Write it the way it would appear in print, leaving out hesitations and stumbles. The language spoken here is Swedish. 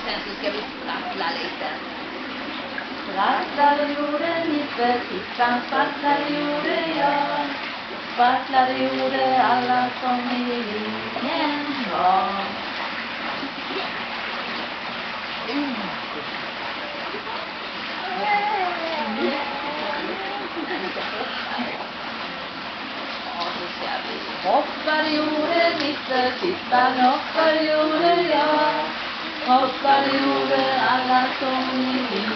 sen så ska vi sprattla lite. Sprattlade gjorde Nisse, Tippan sprattlade gjorde jag. Sprattlade gjorde alla som ingen var. Hoppade gjorde Nisse, Tippan hoppade gjorde jag. Hoppade gjorde alla som ingen